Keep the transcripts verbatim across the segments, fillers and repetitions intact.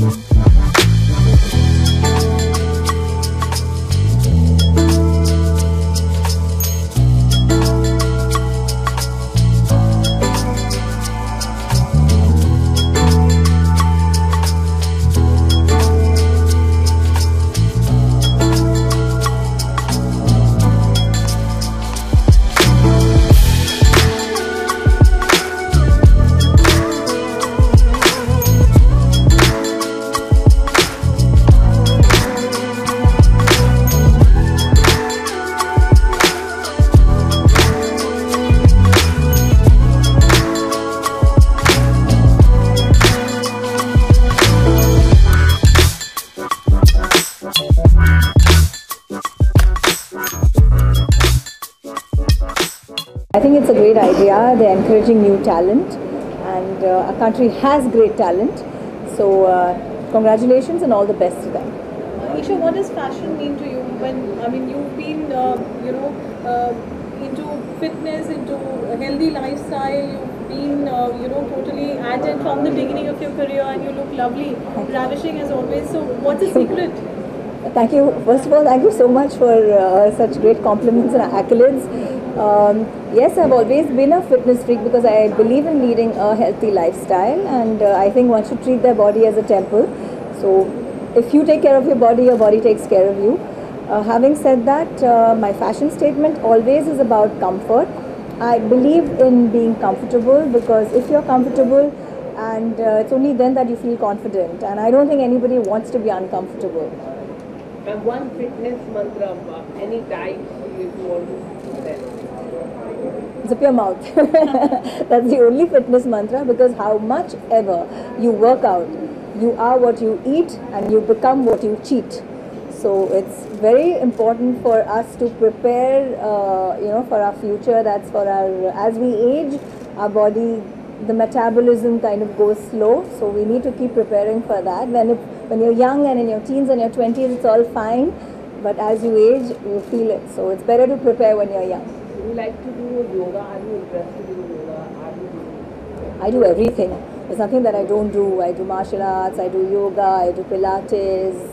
I think it's a great idea. They're encouraging new talent, and uh, our country has great talent. So, uh, congratulations and all the best to them. Uh, Isha, what does fashion mean to you? When I mean, you've been, uh, you know, uh, into fitness, into a healthy lifestyle. You've been, uh, you know, totally at it from the beginning of your career, and you look lovely, ravishing as always. So, what's the secret? Thank you. First of all, thank you so much for uh, such great compliments and accolades. Um, yes, I've always been a fitness freak because I believe in leading a healthy lifestyle, and uh, I think one should treat their body as a temple. So, if you take care of your body, your body takes care of you. Uh, having said that, uh, my fashion statement always is about comfort. I believe in being comfortable because if you're comfortable, and uh, it's only then that you feel confident, and I don't think anybody wants to be uncomfortable. And one fitness mantra, uh, any type you want to tell? Zip your mouth. That's the only fitness mantra, because how much ever you work out, you are what you eat and you become what you cheat. So it's very important for us to prepare, uh, you know, for our future. That's for our, as we age, our body, the metabolism kind of goes slow. So we need to keep preparing for that. When it, when you're young and in your teens and your twenties, it's all fine. But as you age, you feel it. So it's better to prepare when you're young. Do you like to do yoga? Are you interested in yoga? Are you doing? I do everything. There's nothing that I don't do. I do martial arts, I do yoga, I do Pilates,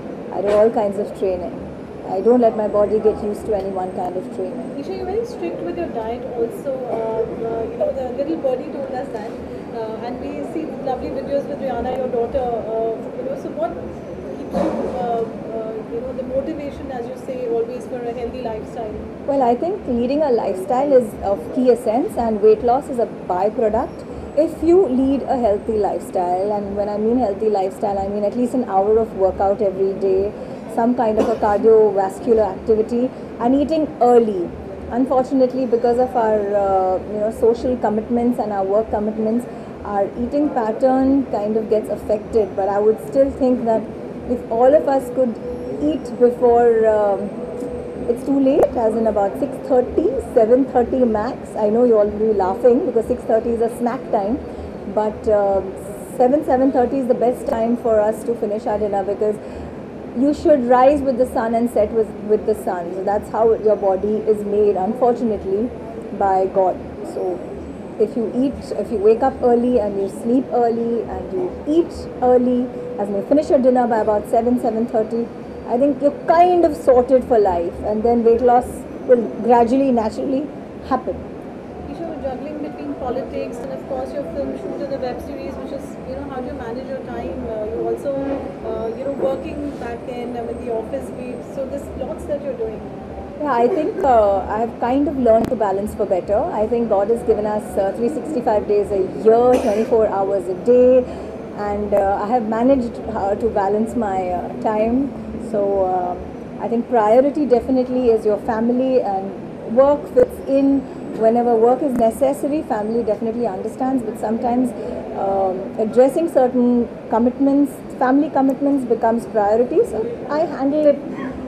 I do all kinds of training. I don't let my body get used to any one kind of training. Isha, you're very strict with your diet also. Uh, uh, you know, the little birdie told us that. Uh, and we see lovely videos with Rihanna, your daughter. Uh, you know, so what keeps you, uh, uh, you know, the motivation, as you say, always for a healthy lifestyle? Well, I think leading a lifestyle is of key essence, and weight loss is a byproduct. If you lead a healthy lifestyle, and when I mean healthy lifestyle, I mean at least an hour of workout every day, some kind of a cardiovascular activity, and eating early. Unfortunately, because of our uh, you know social commitments and our work commitments, our eating pattern kind of gets affected. But I would still think that if all of us could eat before um, it's too late, as in about six thirty, seven thirty max. I know you're all be laughing because six thirty is a snack time, but uh, seven, seven thirty is the best time for us to finish our dinner, because you should rise with the sun and set with, with the sun. So that's how your body is made, unfortunately, by God. So if you eat, if you wake up early and you sleep early and you eat early, as you finish your dinner by about seven, seven thirty, I think you're kind of sorted for life, and then weight loss will gradually, naturally happen. Isha, you're juggling between politics and of course your film shoot and the web series, which is, you know, how do you manage your time? Uh, you're also, uh, you know, working back in uh, with the office beat. So there's lots that you're doing. Yeah, I think uh, I have kind of learned to balance for better. I think God has given us uh, three hundred sixty-five days a year, twenty-four hours a day, and uh, I have managed uh, to balance my uh, time. So uh, I think priority definitely is your family, and work fits in whenever work is necessary. Family definitely understands, but sometimes um, addressing certain commitments, family commitments becomes priority. So I handle it,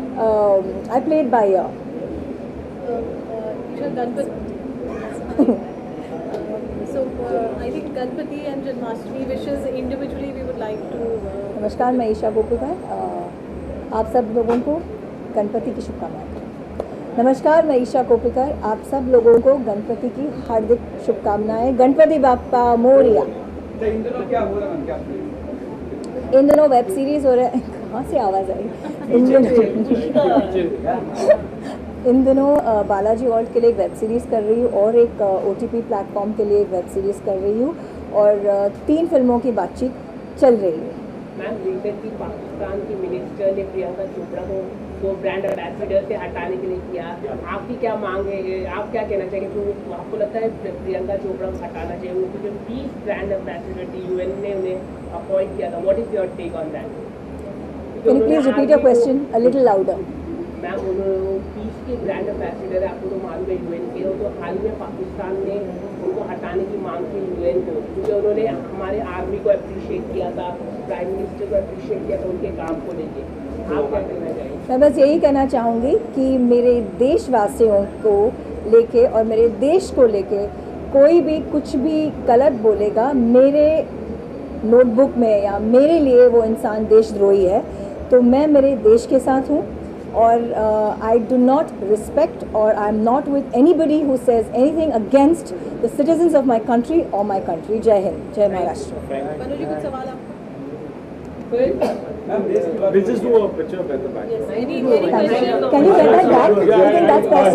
um, I play it by ear. Uh, uh, Isha, Ganpati. So uh, I think Ganpati and Janmashtami wishes individually we would like to. Uh, Namaskar, मैं ईशा कोप्पिकर. आप सब लोगों को गणपति की शुभकामनाएं. नमस्कार, मैं ईशा कोप्पिकर. आप सब लोगों को गणपति की हार्दिक शुभकामनाएं. गणपति बाप्पा मोरिया. इन दिनों वेब सीरीज़ हो रहे हैं कहाँ से आवाज़ आई इन दिनों इन दिनों अ, बालाजी वर्ल्ड के लिए एक वेब सीरीज़ कर रही हूँ और एक ओ टी पी प्लेटफॉर्म के लिए एक वेब सीरीज़ कर रही हूँ और अ, तीन फिल्मों की बातचीत चल रही है। मैम रिसेंटली पाकिस्तान की मिनिस्टर ने प्रियंका चोपड़ा को वो ब्रांड एम्बेसडर से हटाने के लिए किया, आपकी क्या मांग है, आप क्या कहना चाहिए? तो आपको लगता है प्रियंका चोपड़ा को हटाना चाहिए? वो जो बीस ब्रांड एम्बेसडर थी यूएन ने उन्हें अपॉइंट किया था, what is your take on that? Can you please repeat your question a little louder? Ma'am उन्होंने पीस के ब्रांड एम्बेसडर है, आपको तो मालूम है यूएन के, तो हाल में पाकिस्तान ने उनको हटाने की मांग की यूएन को, क्योंकि उन्होंने हमारे आर्मी को अप्रिशिएट किया था, प्राइम मिनिस्टर को अप्रिशिएट किया था उनके काम को लेके। आप क्या कहना चाहेंगे? मैं बस यही कहना चाहूँगी कि मेरे देशवासियों को लेके और मेरे देश को लेके कोई भी कुछ भी गलत बोलेगा, मेरे नोटबुक में या मेरे लिए वो इंसान देशद्रोही है। तो मैं मेरे देश के साथ हूँ और आई डू नॉट रिस्पेक्ट और I am not with anybody who says anything against the citizens of my country और माई कंट्री। जय हिंद, जय महाराष्ट्र। मनु जी कुछ सवाल आपको? We'll just do a picture at the back. Yes, any any question? Can you get that back? Do you think that's possible?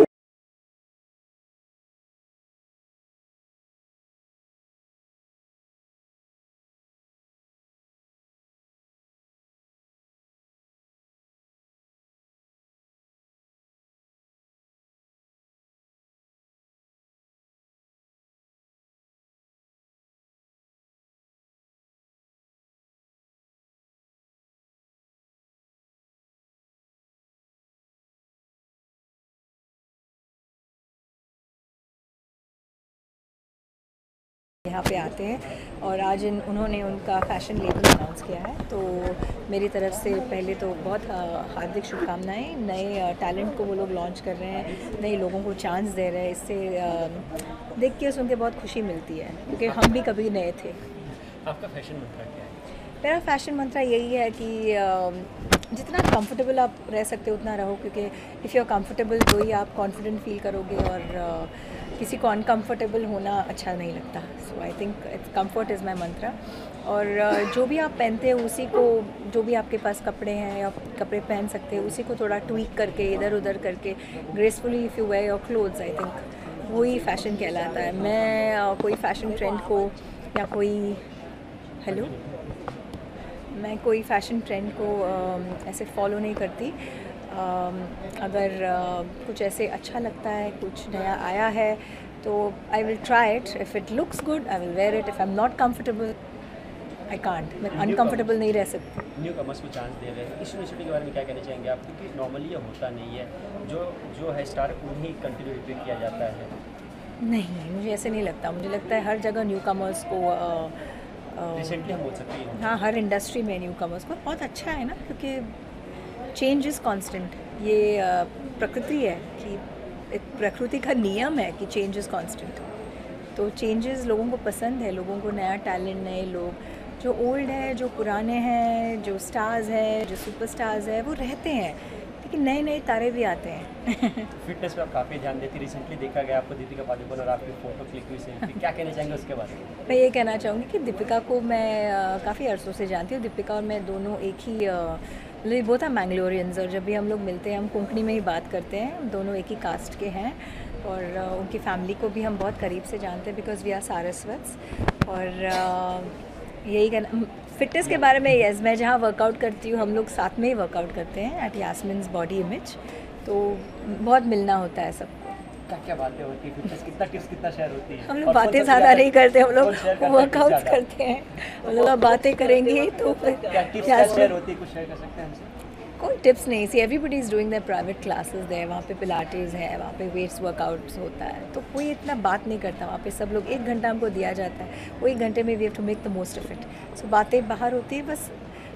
यहाँ पे आते हैं और आज इन उन्होंने उनका फैशन लेबल अनाउंस किया है, तो मेरी तरफ से पहले तो बहुत हार्दिक शुभकामनाएं। नए टैलेंट को वो लोग लॉन्च कर रहे हैं, नए लोगों को चांस दे रहे हैं, इससे देख के सुन के बहुत खुशी मिलती है क्योंकि हम भी कभी नए थे। आपका फैशन मंत्र क्या है? मेरा फैशन मंत्र यही है कि जितना कंफर्टेबल आप रह सकते हो उतना रहो, क्योंकि इफ़ यू आर कंफर्टेबल तो ही आप कॉन्फिडेंट फील करोगे और किसी को अनकम्फर्टेबल होना अच्छा नहीं लगता। So I think it's comfort is my mantra. और जो भी आप पहनते हो उसी को, जो भी आपके पास कपड़े हैं या कपड़े पहन सकते हो उसी को थोड़ा ट्वीक करके इधर उधर करके gracefully if you wear your clothes, I think वही फ़ैशन कहलाता है। मैं कोई फ़ैशन ट्रेंड को या कोई हेलो मैं कोई फ़ैशन ट्रेंड को ऐसे फॉलो नहीं करती। अगर कुछ ऐसे अच्छा लगता है, कुछ नया आया है तो I will try it. If it looks good I will wear it. If I am not comfortable I can't. मैं अनकम्फर्टेबल नहीं रह सकती। न्यू कमर्स को चांस दे रहे हैं, इस इनिशिएटिव के बारे में क्या कहना चाहेंगे आप? क्योंकि नॉर्मली ये होता नहीं है, जो जो है स्टार उन्हीं कंटिन्यू रिपीट किया जाता है। नहीं, मुझे ऐसे नहीं लगता। मुझे लगता है हर जगह न्यू कमर्स को रिसेंटली हम बोल सकते हैं हाँ, हर इंडस्ट्री में न्यू कमर्स को बहुत अच्छा है ना, क्योंकि चेंज इज़ कांस्टेंट। ये प्रकृति है कि प्रकृति का नियम है कि चेंज इज़ कांस्टेंट। तो चेंजेस लोगों को पसंद है, लोगों को नया टैलेंट, नए लोग जो ओल्ड है, जो पुराने हैं, जो स्टार्स हैं, जो सुपरस्टार्स हैं वो रहते हैं, लेकिन नए नए तारे भी आते हैं। फिटनेस पे आप काफ़ी ध्यान देती, रिसेंटली देखा गया आपको दीपिका पादुकोण और आपकी फ़ोटो क्लिक हुई सेल्फी, क्या कहना चाहेंगे उसके बारे में? मैं ये कहना चाहूँगी कि दीपिका को मैं काफ़ी अरसों से जानती हूँ। दीपिका और मैं दोनों एक ही मतलब वो था मैंगलोरियंस, और जब भी हम लोग मिलते हैं हम कोंकणी में ही बात करते हैं। हम दोनों एक ही कास्ट के हैं और uh, उनकी फैमिली को भी हम बहुत करीब से जानते हैं बिकॉज वी आर सारस्वत्स। और uh, यही कहना फिटनेस के बारे में, यस, मैं जहाँ वर्कआउट करती हूँ हम लोग साथ में ही वर्कआउट करते हैं एट यास्मिन्स बॉडी इमेज, तो बहुत मिलना होता है सबको। क्या क्या बातें होती है फिटनेस, कितना टिप्स कितना शेयर होती है? हम लोग बातें ज़्यादा नहीं करते, हम लोग वर्कआउट करते हैं। हम लोग बातें करेंगे तो क्या टिप्स क्या शेयर होती है, कुछ शेयर कर सकते हैं हमसे? कोई टिप्स नहीं। See everybody is doing their private classes है, वहाँ पे पिलाटेस है, वहाँ पे वेट्स वर्कआउट्स होता है, तो कोई इतना बात नहीं करता वहाँ पे। सब लोग एक घंटा हमको दिया जाता है, वो एक घंटे में we have to make the most of it. So बातें बाहर होती है बस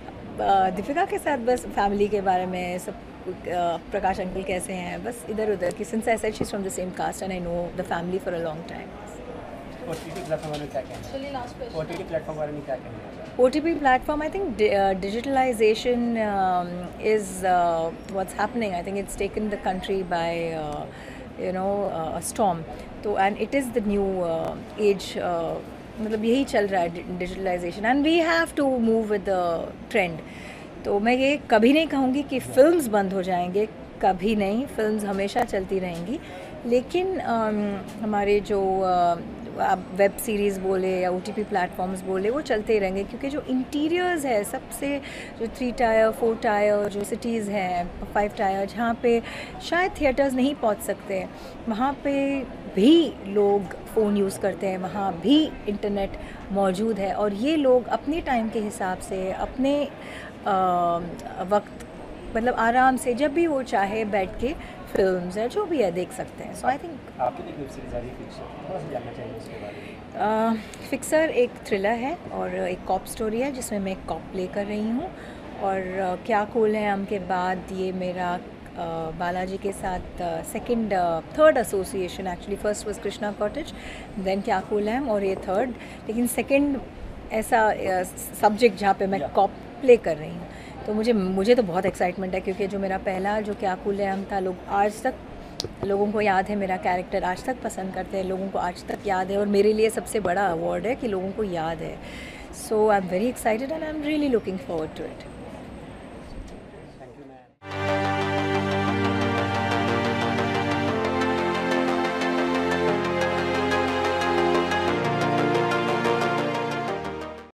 दीपिका के साथ, बस फैमिली के बारे में, सब प्रकाश अंकल कैसे हैं, बस इधर उधर की। Since I said she is from the same caste and I know the family for a long time. O T T platform में क्या कहना है? चलिए last question. O T T platform बारे में क्या कहना है? O T T platform, I think uh, digitalization um, is uh, what's happening. I think it's taken the country by uh, you know uh, a storm. So and it is the new uh, age uh, मतलब यही चल रहा है, digitalisation, and we have to move with the trend. तो मैं ये कभी नहीं कहूँगी कि फिल्म्स बंद हो जाएंगे, कभी नहीं, फिल्म्स हमेशा चलती रहेंगी, लेकिन um, हमारे जो आप वेब सीरीज़ बोले या ओ टी पी प्लेटफॉर्म्स बोले वो चलते ही रहेंगे, क्योंकि जो इंटीरियर्स है सबसे, जो थ्री टायर फोर टायर जो सिटीज़ हैं, फाइव टायर, जहाँ पे शायद थिएटर्स नहीं पहुँच सकते, वहाँ पे भी लोग फ़ोन यूज़ करते हैं, वहाँ भी इंटरनेट मौजूद है, और ये लोग अपने टाइम के हिसाब से अपने आ, वक्त, मतलब आराम से जब भी वो चाहे बैठ के फिल्म्स है जो भी है देख सकते हैं। सो आई थिंक आपकी एक वेब सीरीज आ रही है फिक्सर, थोड़ा सा जानना चाहिए उसके बारे में। फिक्सर एक थ्रिलर है और एक कॉप स्टोरी है जिसमें मैं एक कॉप प्ले कर रही हूँ, और uh, क्या कूल है हम के बाद ये मेरा uh, बालाजी के साथ second third association, actually first was Krishna cottage, then क्या कूल है और ये थर्ड, लेकिन सेकंड ऐसा सब्जेक्ट uh, जहाँ पे मैं कॉप प्ले कर रही हूँ। तो मुझे मुझे तो बहुत एक्साइटमेंट है, क्योंकि जो मेरा पहला जो क्या कूल है हम था, लोग आज तक, लोगों को याद है, मेरा कैरेक्टर आज तक पसंद करते हैं, लोगों को आज तक याद है, और मेरे लिए सबसे बड़ा अवार्ड है कि लोगों को याद है। So I am very excited and I am really looking forward to it.